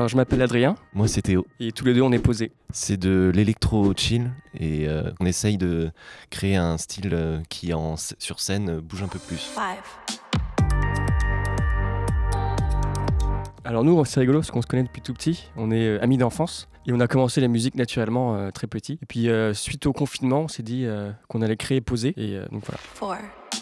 Alors je m'appelle Adrien. Moi c'est Théo. Et tous les deux on est posés. C'est de l'électro chill et on essaye de créer un style qui sur scène bouge un peu plus. Alors nous c'est rigolo parce qu'on se connaît depuis tout petit, on est amis d'enfance et on a commencé la musique naturellement très petit. Et puis suite au confinement on s'est dit qu'on allait créer Posé et donc voilà.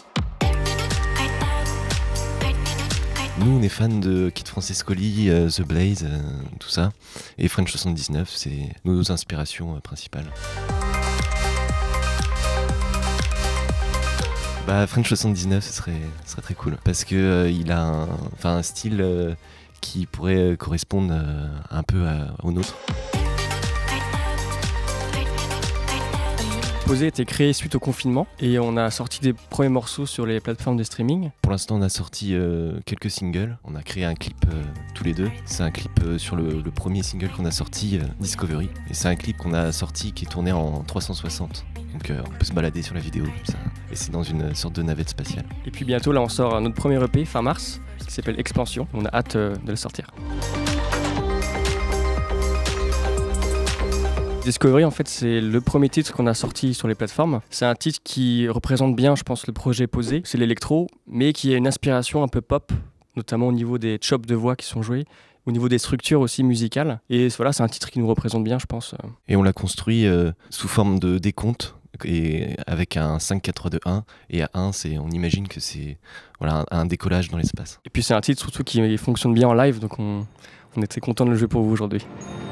Nous on est fans de Kid Francescoli, The Blaze, tout ça. Et French 79, c'est nos inspirations principales. French 79 ce serait très cool parce que il a un style qui pourrait correspondre un peu au nôtre. Posé a été créé suite au confinement et on a sorti des premiers morceaux sur les plateformes de streaming. Pour l'instant on a sorti quelques singles, on a créé un clip tous les deux. C'est un clip sur le premier single qu'on a sorti, Discovery. Et c'est un clip qu'on a sorti qui est tourné en 360. Donc on peut se balader sur la vidéo comme ça. Et c'est dans une sorte de navette spatiale. Et puis bientôt là on sort notre premier EP fin mars qui s'appelle Expansion. On a hâte de le sortir. Discovery en fait c'est le premier titre qu'on a sorti sur les plateformes. C'est un titre qui représente bien je pense le projet Posé. C'est l'électro mais qui a une inspiration un peu pop, notamment au niveau des chops de voix qui sont joués, au niveau des structures aussi musicales. Et voilà, c'est un titre qui nous représente bien je pense. Et on l'a construit sous forme de décompte et avec un 5-4-2-1 et à 1 on imagine que c'est un décollage dans l'espace. Et puis c'est un titre surtout qui fonctionne bien en live donc on est très content de le jouer pour vous aujourd'hui.